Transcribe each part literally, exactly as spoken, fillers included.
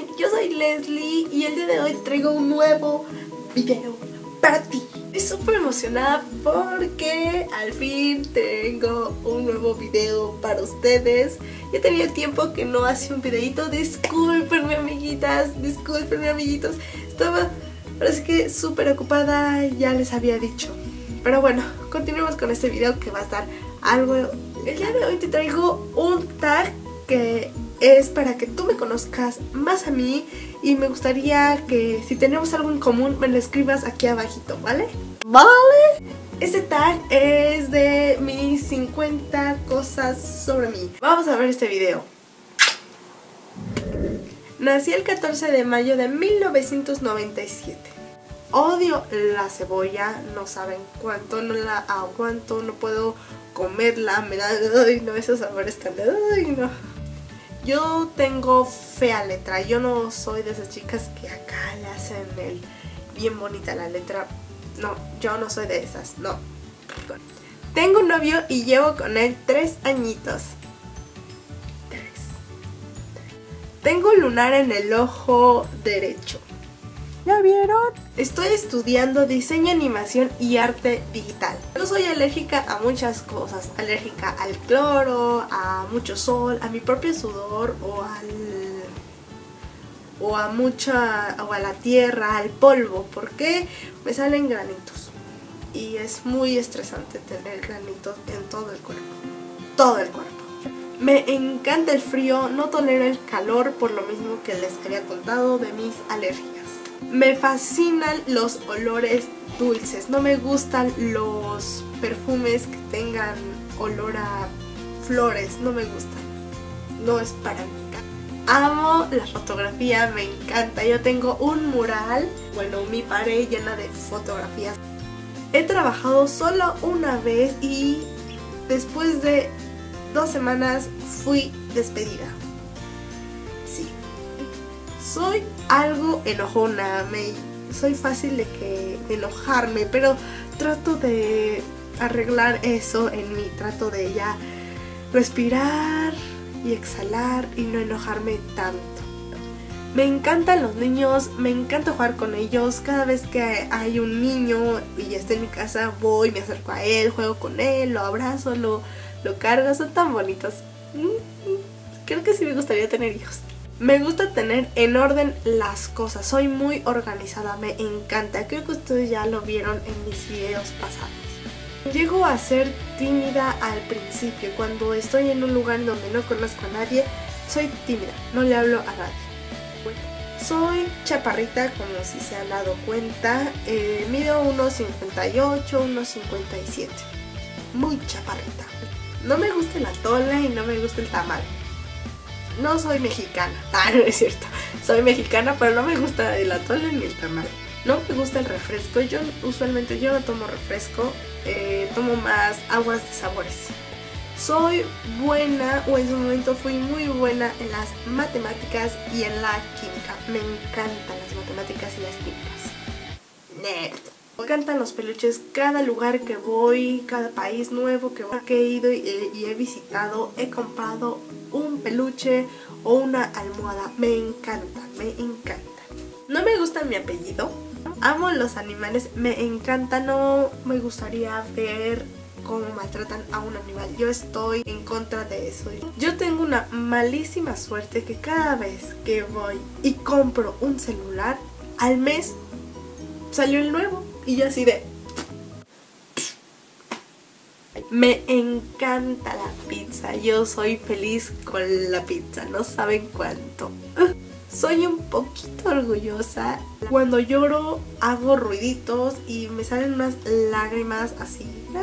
yo soy Leslie y el día de hoy te traigo un nuevo video para ti. Estoy súper emocionada porque al fin tengo un nuevo video para ustedes. Ya tenía tiempo que no hacía un videito. Discúlpenme, amiguitas, discúlpenme, amiguitos. Estaba, parece que súper ocupada, ya les había dicho. Pero bueno, continuemos con este video que va a estar algo... El día de hoy te traigo un tag que es para que tú me conozcas más a mí y me gustaría que si tenemos algo en común me lo escribas aquí abajito, ¿vale? ¿Vale? Este tag es de mis cincuenta cosas sobre mí. Vamos a ver este video. Nací el catorce de mayo de mil novecientos noventa y siete. Odio la cebolla, no saben cuánto, no la aguanto, no puedo comerla, me da... Ay, no, esos sabores tan... Ay, no. Yo tengo fea letra, yo no soy de esas chicas que acá le hacen el bien bonita la letra. No, yo no soy de esas, no. Tengo un novio y llevo con él tres añitos. Tres. Tengo un lunar en el ojo derecho. ¿Ya vieron? Estoy estudiando diseño, animación y arte digital. Yo soy alérgica a muchas cosas. Alérgica al cloro, a mucho sol, a mi propio sudor o al... o a mucha... o a la tierra, al polvo. Porque me salen granitos. Y es muy estresante tener granitos en todo el cuerpo. Todo el cuerpo. Me encanta el frío, no tolero el calor por lo mismo que les había contado de mis alergias. Me fascinan los olores dulces, no me gustan los perfumes que tengan olor a flores, no me gustan, no es para mí. Amo la fotografía, me encanta, yo tengo un mural, bueno, mi pared llena de fotografías. He trabajado solo una vez y después de dos semanas fui despedida. Sí. Soy algo enojona, me, soy fácil de que de enojarme, pero trato de arreglar eso en mí, trato de ya respirar y exhalar y no enojarme tanto. Me encantan los niños, me encanta jugar con ellos, cada vez que hay un niño y está en mi casa voy, me acerco a él, juego con él, lo abrazo, lo, lo cargo, son tan bonitos. Creo que sí me gustaría tener hijos. Me gusta tener en orden las cosas, soy muy organizada, me encanta, creo que ustedes ya lo vieron en mis videos pasados. Llego a ser tímida al principio, cuando estoy en un lugar donde no conozco a nadie, soy tímida, no le hablo a nadie. Soy chaparrita, como si se han dado cuenta, eh, mido uno cincuenta y ocho, uno cincuenta y siete, muy chaparrita. No me gusta el atole y no me gusta el tamal. No soy mexicana, ah, no es cierto, soy mexicana pero no me gusta el atole ni el tamal. No me gusta el refresco, yo usualmente yo no tomo refresco, eh, tomo más aguas de sabores. Soy buena, o en su momento fui muy buena en las matemáticas y en la química. Me encantan las matemáticas y las químicas. Nerd. Me encantan los peluches, cada lugar que voy, cada país nuevo que, voy, que he ido y, y he visitado, he comprado un peluche o una almohada. Me encanta, me encanta. No me gusta mi apellido, amo los animales, me encanta, no me gustaría ver cómo maltratan a un animal. Yo estoy en contra de eso. Yo tengo una malísima suerte que cada vez que voy y compro un celular, al mes salió el nuevo. Y yo así de... Me encanta la pizza, yo soy feliz con la pizza, no saben cuánto. Soy un poquito orgullosa. Cuando lloro hago ruiditos y me salen unas lágrimas así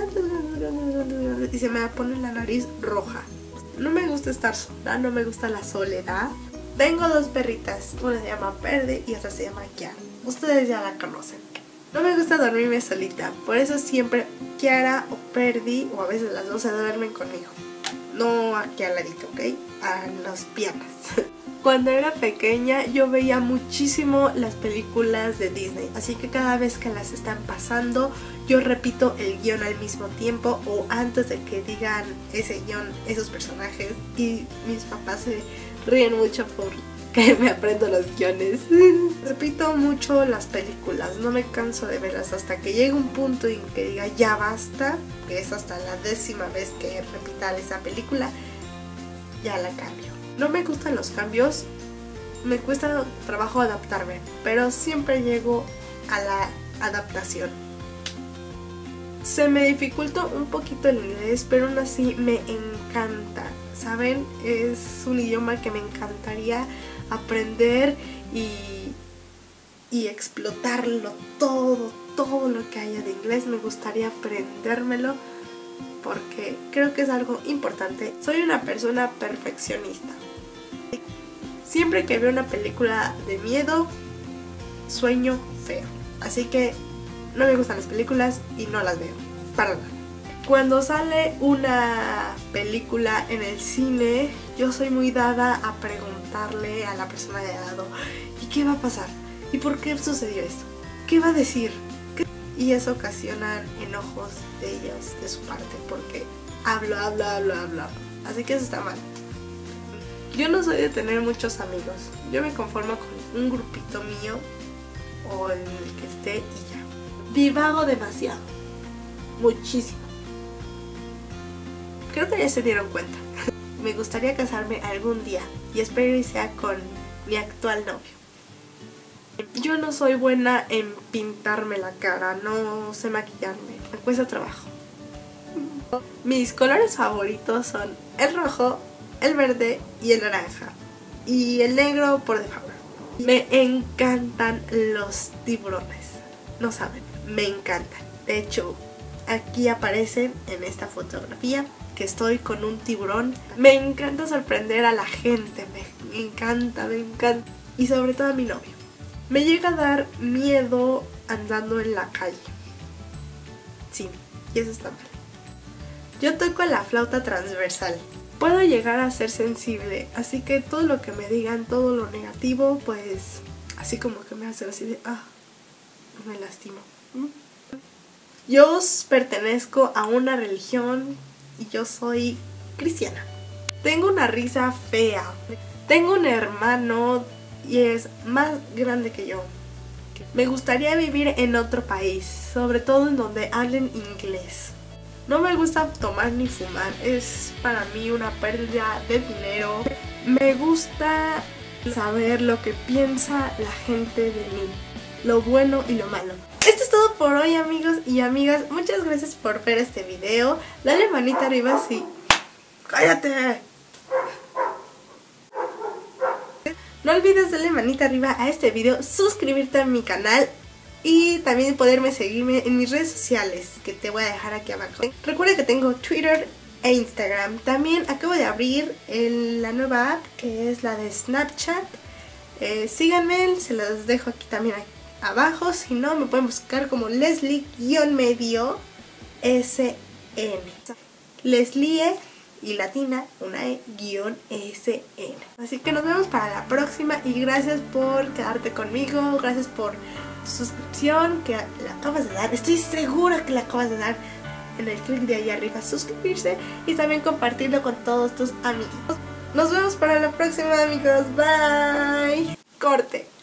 y se me pone la nariz roja. No me gusta estar sola, no me gusta la soledad. Tengo dos perritas, una se llama Perdi y otra se llama Kiara. Ustedes ya la conocen. No me gusta dormirme solita, por eso siempre Kiara o Perdi, o a veces las dos, se duermen conmigo. No aquí al ladito, ¿ok? A las piernas. Cuando era pequeña yo veía muchísimo las películas de Disney, así que cada vez que las están pasando yo repito el guión al mismo tiempo o antes de que digan ese guión, esos personajes, y mis papás se ríen mucho por que me aprendo los guiones. Repito mucho las películas, no me canso de verlas hasta que llegue un punto en que diga ya basta, que es hasta la décima vez que repita esa película, ya la cambio. No me gustan los cambios, me cuesta trabajo adaptarme, pero siempre llego a la adaptación. Se me dificulta un poquito el inglés, pero aún así me encanta. ¿Saben? Es un idioma que me encantaría aprender y, y explotarlo todo, todo lo que haya de inglés. Me gustaría aprendérmelo porque creo que es algo importante. Soy una persona perfeccionista. Siempre que veo una película de miedo, sueño feo. Así que no me gustan las películas y no las veo, para nada. Cuando sale una película en el cine, yo soy muy dada a preguntarle a la persona de al lado, ¿y qué va a pasar? ¿Y por qué sucedió esto? ¿Qué va a decir? ¿Qué? Y eso ocasiona enojos de ellos, de su parte, porque hablo, hablo, hablo, hablo. Así que eso está mal. Yo no soy de tener muchos amigos. Yo me conformo con un grupito mío o en el que esté y ya. Divago demasiado. Muchísimo. Creo que ya se dieron cuenta. Me gustaría casarme algún día y espero que sea con mi actual novio. Yo no soy buena en pintarme la cara, no sé maquillarme, me cuesta trabajo. Mis colores favoritos son el rojo, el verde y el naranja. Y el negro por default. Me encantan los tiburones. No saben, me encantan. De hecho, aquí aparece en esta fotografía que estoy con un tiburón. Me encanta sorprender a la gente, me encanta, me encanta. Y sobre todo a mi novio. Me llega a dar miedo andando en la calle. Sí, y eso está mal. Yo toco la flauta transversal. Puedo llegar a ser sensible, así que todo lo que me digan, todo lo negativo, pues así como que me hace así de, ah, me lastimo. ¿Mm? Yo pertenezco a una religión y yo soy cristiana. Tengo una risa fea. Tengo un hermano y es más grande que yo. Me gustaría vivir en otro país, sobre todo en donde hablen inglés. No me gusta tomar ni fumar, es para mí una pérdida de dinero. Me gusta saber lo que piensa la gente de mí, lo bueno y lo malo. Esto es todo por hoy, amigos y amigas. Muchas gracias por ver este video. Dale manita arriba si... ¡Cállate! No olvides darle manita arriba a este video, suscribirte a mi canal y también poderme seguirme en mis redes sociales que te voy a dejar aquí abajo. Recuerda que tengo Twitter e Instagram. También acabo de abrir el, la nueva app que es la de Snapchat. Eh, síganme, se los dejo aquí también aquí abajo. Si no, me pueden buscar como Leslie-medio S N. Leslie y latina, una E, guión S N. Así que nos vemos para la próxima y gracias por quedarte conmigo, gracias por tu suscripción que la acabas de dar, estoy segura que la acabas de dar en el clic de ahí arriba, suscribirse y también compartirlo con todos tus amigos. Nos vemos para la próxima, amigos, bye. Corte.